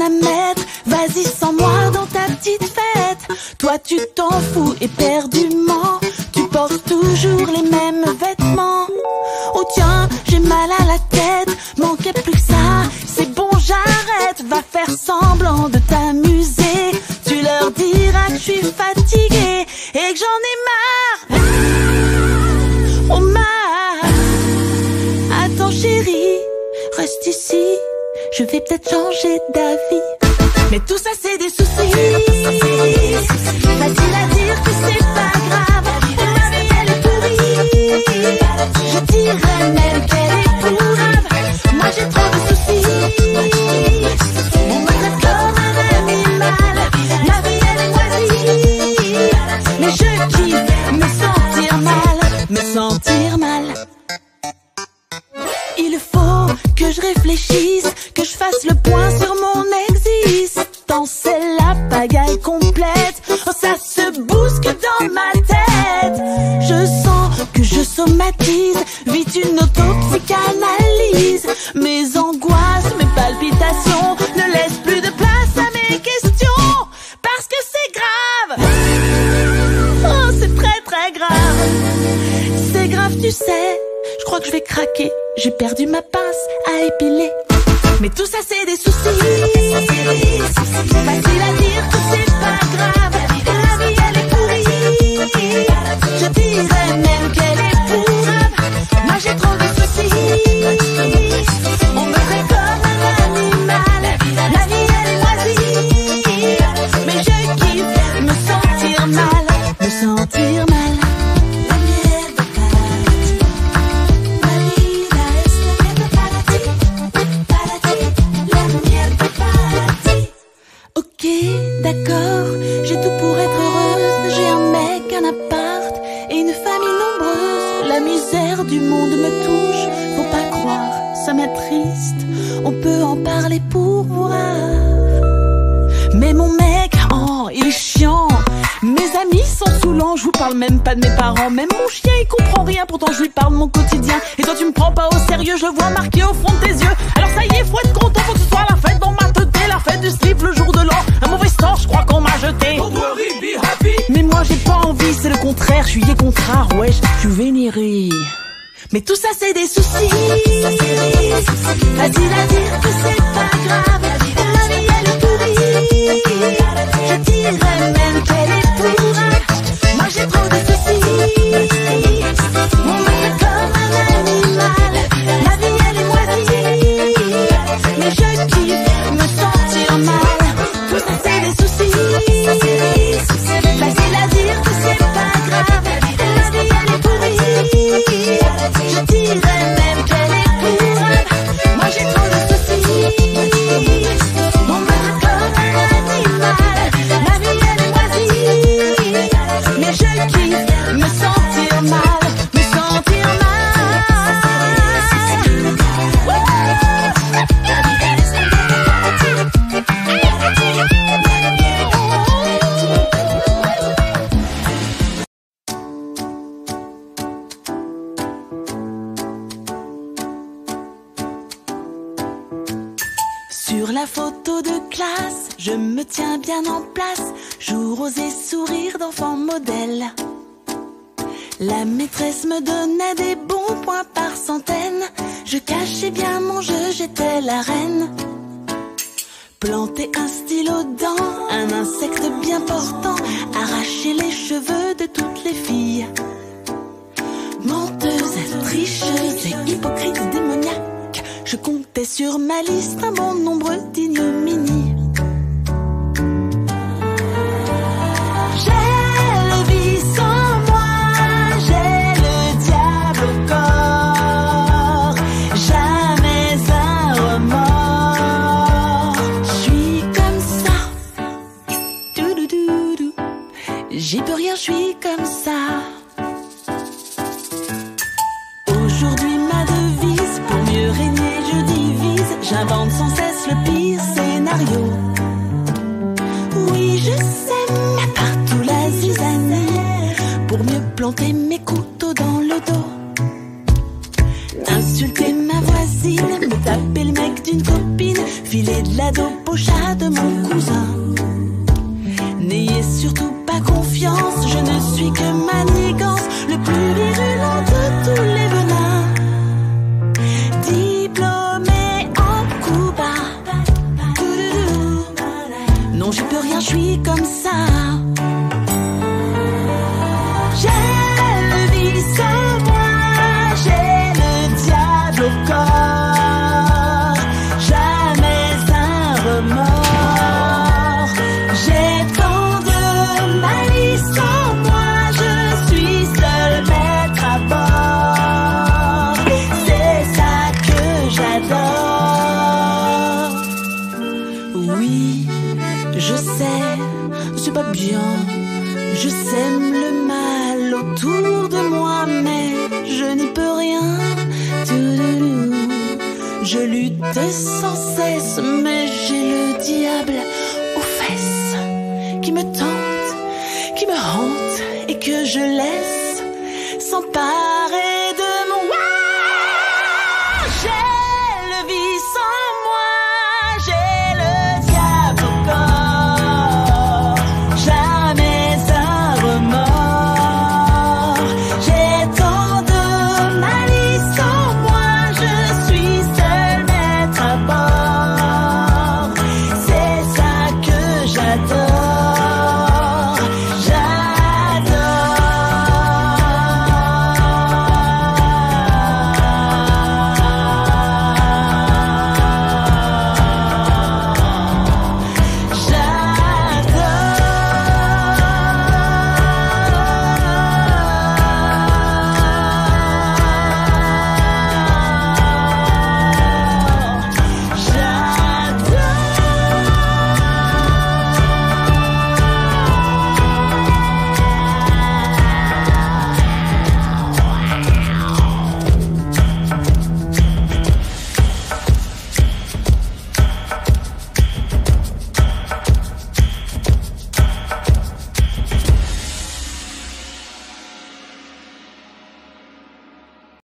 à mettre. Vas-y sans moi dans ta petite fête. Toi tu t'en fous éperdument. Tu portes toujours les mêmes vêtements. Oh tiens, j'ai mal à la tête. Manquait plus que ça, c'est bon j'arrête. Va faire semblant de t'amuser. Tu leur diras que je suis fatiguée et que j'en ai marre. Oh marre. Attends chérie, reste ici. Je vais peut-être changer d'avis. Mais tout ça c'est des soucis. Facile à dire que c'est pas grave. Ma vie elle est pourrie. Je dirais même qu'elle est pourrave. Moi j'ai trop de soucis. On me traite comme un animal. Ma vie elle est moisie. Mais je kiffe me sentir mal. Me sentir mal. Il faut que je réfléchisse, que je fasse le point sur mon existence. C'est la pagaille complète. Oh, ça se bouscule dans ma tête. Je sens que je somatise. Vite une autopsychanalyse. Mes angoisses, mes palpitations ne laissent plus de place à mes questions. Parce que c'est grave. Oh, c'est très très grave. C'est grave, tu sais. Je crois que je vais craquer. J'ai perdu ma pince à épiler. Mais tout ça c'est des soucis. Facile à dire que c'est pas grave. La vie elle est pourrie. Je dirais même qu'elle est pourrave. Moi j'ai trop de soucis. On me traite comme un animal. La vie elle est moisie. Mais je kiffe me sentir mal. Me sentir mal. Ok, d'accord, j'ai tout pour être heureuse. J'ai un mec, un appart et une famille nombreuse. La misère du monde me touche, faut pas croire, ça m'attriste. On peut en parler pour voir. Mais mon mec, oh, il est chiant. Mes amis sont saoulants, je vous parle même pas de mes parents. Même mon chien il comprend rien, pourtant je lui parle de mon quotidien. Et toi tu me prends pas au sérieux, je le vois marqué au fond de tes yeux. Alors ça y est, faut être content, faut que ce soit la fête dans ma teuté. La fête du slip le jour de l'an. Un mauvais sort, je crois qu'on m'a jeté. Mais moi j'ai pas envie, c'est le contraire. Je suis des contraires, wesh, je suis vénéré. Mais tout ça c'est des soucis. Facile à dire que c'est pas grave. Ma vie elle est pourrie. Je dirais même qu'elle est pourrave. Moi j'ai trop de soucis. On me traite comme un animal. La vie elle est moisie. Mais je kiffe me sentir mal. Tout ça c'est des soucis. Facile à dire que c'est pas grave. La vie elle est pourrie. Je dirais même qu'elle est pourrave. Moi j'ai trop de soucis. On me traite comme un animal. La vie elle est moisie. Mais je kiffe me sentir mal. Me sentir mal. Sur la photo de classe, je me tiens bien en place. J'ose oser sourire d'enfant modèle. La maîtresse me donnait des bons points par centaines. Je cachais bien mon jeu, j'étais la reine. Planter un stylo dans un insecte bien portant. Arracher les cheveux de toutes les filles. Menteuse, tricheuse et hypocrite démoniaque. Je comptais sur ma liste un bon nombre d'ignominies. J'ai le vice en moi, j'ai le diable au corps. Jamais un remords. Je suis comme ça. Doudoudoudou. J'y peux rien, je suis comme ça. Aujourd'hui ma devise, pour mieux régner je divise. J'invente sans cesse le pire scénario. Oui je sais, mais partout la zizanie. Pour mieux planter mes couteaux dans le dos. Insulter ma voisine, me taper le mec d'une copine. filer de la dope au chat de mon cousin. N'ayez surtout pas confiance, je ne suis que manigance, le plus virulent de tous les venins. Diplômé en Cuba, non j'y peux rien, je suis comme ça. J'ai le vice en moi, j'ai le diable au corps, jamais un remords. J'ai tant de malice en moi, je suis seul maître à bord. C'est ça que j'adore. Oui, je sais, c'est pas bien. Je sème le mal autour de moi, mais je n'y peux rien. Je lutte sans cesse, mais j'ai le diable aux fesses qui me tente, qui me hante et que je laisse sans pas.